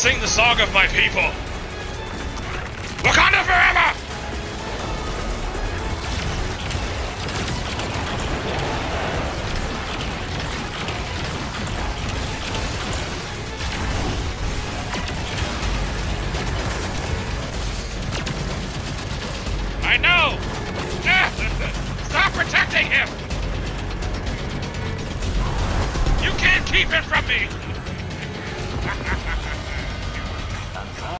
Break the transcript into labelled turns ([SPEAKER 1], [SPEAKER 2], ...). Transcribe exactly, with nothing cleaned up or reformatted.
[SPEAKER 1] Sing the song of my people. Wakanda forever! I know! Stop protecting him! You can't keep him from me!